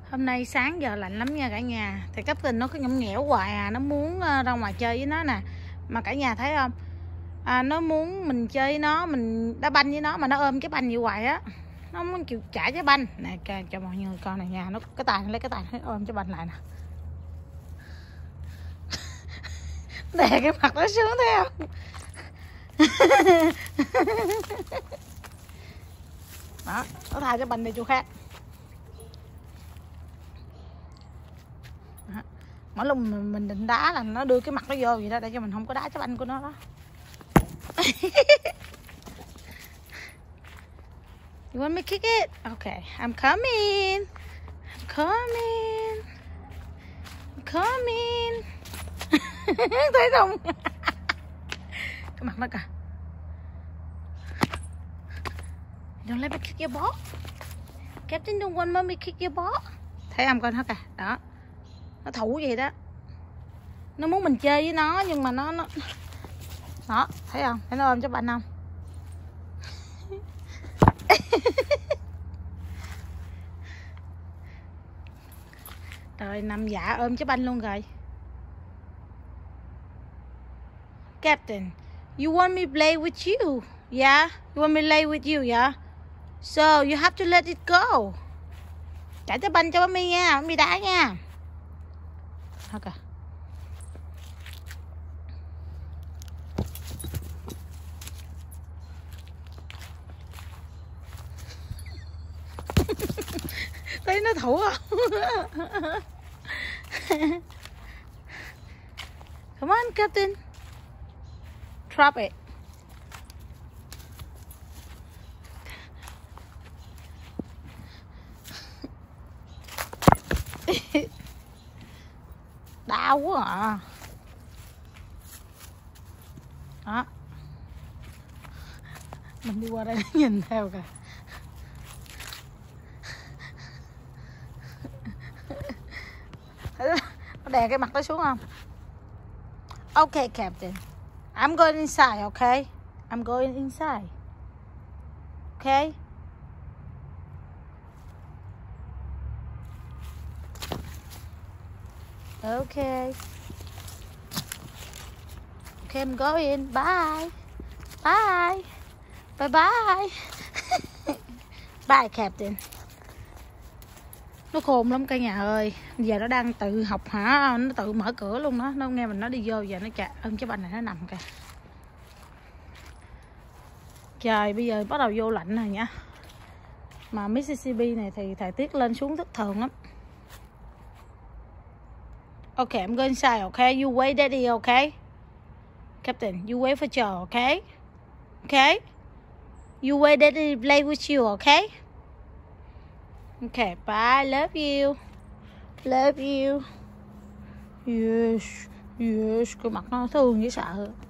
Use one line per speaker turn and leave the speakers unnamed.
Hôm nay sáng giờ lạnh lắm nha cả nhà. Thì Captain nó cứ nhõng nhẽo hoài à. Nó muốn ra ngoài chơi với nó nè. Mà cả nhà thấy không, nó muốn mình chơi với nó, mình đá banh với nó, mà nó ôm cái banh vậy hoài á. Nó muốn chịu trả cái banh. Nè cho mọi người coi này nha. Nó cái tay, lấy cái tay nó ôm cái banh lại nè. Đè cái mặt nó sướng thấy không? Đó, nó thay cái banh đi chỗ khác. Đó. Mỗi lúc mình định đá là nó đưa cái mặt nó vô vậy đó, để cho mình không có đá cái banh của nó đó. You want me to kick it? Okay, I'm coming. I'm coming. I'm coming. Thấy không? Cái mặt nó kìa. Don't let me kick your ball. Captain don't want mommy kick your ball. Thấy không con nó kìa? Đó. Nó thủ vậy đó. Nó muốn mình chơi với nó nhưng mà nó đó, thấy không? Thấy nó ôm cho bạn không? Trời, nằm dạ ôm trái banh luôn rồi. Captain, you want me to play with you? Yeah? You want me to play with you, yeah? So you have to let it go. Trả trái banh cho Mami nha, Mami đá nha. Okay. Thấy nó thủ không? Come on, Captain. Drop it. Đau quá à. Đó. Mình đi qua đây nhìn theo kìa. Nó đè cái mặt nó xuống không? Okay, Captain. I'm going inside, okay? I'm going inside. Okay? Okay. Okay, I'm going. Bye. Bye. Bye bye. Bye, Captain. Nó khôn lắm cả nhà ơi. Giờ nó đang tự học hả? Nó tự mở cửa luôn đó. Nó nghe mình nói đi vô, giờ nó chạy ôm cái banh này nó nằm kìa. Trời, bây giờ bắt đầu vô lạnh rồi nha. Mà Mississippi này thì thời tiết lên xuống thất thường lắm. Okay, I'm going inside, okay? You wait, Daddy, okay? Captain, you wait for Joe, okay? Okay? You wait, Daddy, play with you, okay? Okay, bye. Love you. Love you. Yes. Yes. Cái mặt nó thương dễ sợ.